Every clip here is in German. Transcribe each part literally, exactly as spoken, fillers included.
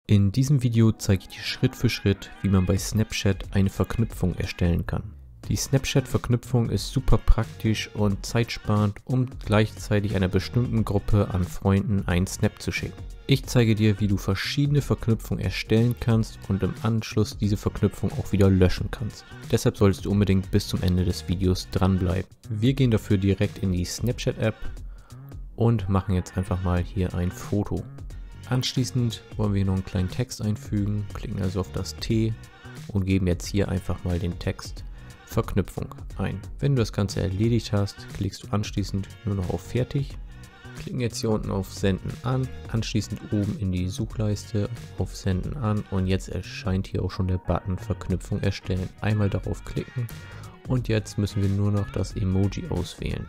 In diesem Video zeige ich dir Schritt für Schritt, wie man bei Snapchat eine Verknüpfung erstellen kann. Die Snapchat-Verknüpfung ist super praktisch und zeitsparend, um gleichzeitig einer bestimmten Gruppe an Freunden einen Snap zu schicken. Ich zeige dir, wie du verschiedene Verknüpfungen erstellen kannst und im Anschluss diese Verknüpfung auch wieder löschen kannst. Deshalb solltest du unbedingt bis zum Ende des Videos dranbleiben. Wir gehen dafür direkt in die Snapchat-App und machen jetzt einfach mal hier ein Foto. Anschließend wollen wir noch einen kleinen Text einfügen, klicken also auf das T und geben jetzt hier einfach mal den Text Verknüpfung ein. Wenn du das Ganze erledigt hast, klickst du anschließend nur noch auf Fertig. Klicken jetzt hier unten auf Senden an, anschließend oben in die Suchleiste auf Senden an und jetzt erscheint hier auch schon der Button Verknüpfung erstellen. Einmal darauf klicken und jetzt müssen wir nur noch das Emoji auswählen.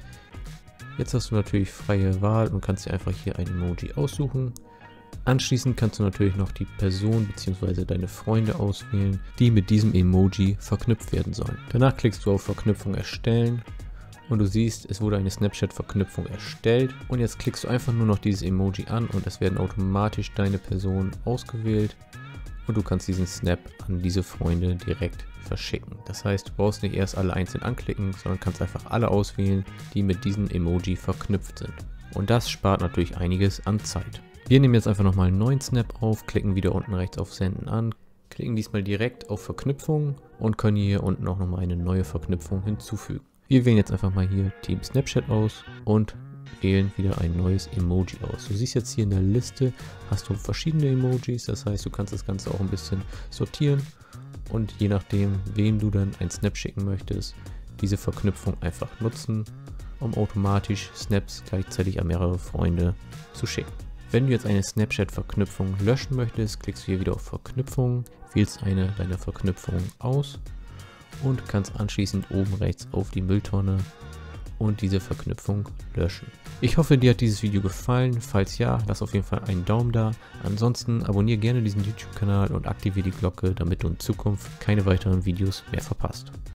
Jetzt hast du natürlich freie Wahl und kannst dir einfach hier ein Emoji aussuchen. Anschließend kannst du natürlich noch die Person bzw. deine Freunde auswählen, die mit diesem Emoji verknüpft werden sollen. Danach klickst du auf Verknüpfung erstellen und du siehst, es wurde eine Snapchat-Verknüpfung erstellt. Und jetzt klickst du einfach nur noch dieses Emoji an und es werden automatisch deine Personen ausgewählt und du kannst diesen Snap an diese Freunde direkt verschicken. Das heißt, du brauchst nicht erst alle einzeln anklicken, sondern kannst einfach alle auswählen, die mit diesem Emoji verknüpft sind. Und das spart natürlich einiges an Zeit. Wir nehmen jetzt einfach nochmal einen neuen Snap auf, klicken wieder unten rechts auf Senden an, klicken diesmal direkt auf Verknüpfung und können hier unten auch nochmal eine neue Verknüpfung hinzufügen. Wir wählen jetzt einfach mal hier Team Snapchat aus und wählen wieder ein neues Emoji aus. Du siehst jetzt hier in der Liste, hast du verschiedene Emojis, das heißt, du kannst das Ganze auch ein bisschen sortieren und je nachdem, wem du dann einen Snap schicken möchtest, diese Verknüpfung einfach nutzen, um automatisch Snaps gleichzeitig an mehrere Freunde zu schicken. Wenn du jetzt eine Snapchat-Verknüpfung löschen möchtest, klickst du hier wieder auf Verknüpfung, wählst eine deiner Verknüpfungen aus und kannst anschließend oben rechts auf die Mülltonne und diese Verknüpfung löschen. Ich hoffe, dir hat dieses Video gefallen. Falls ja, lass auf jeden Fall einen Daumen da. Ansonsten abonniere gerne diesen YouTube-Kanal und aktiviere die Glocke, damit du in Zukunft keine weiteren Videos mehr verpasst.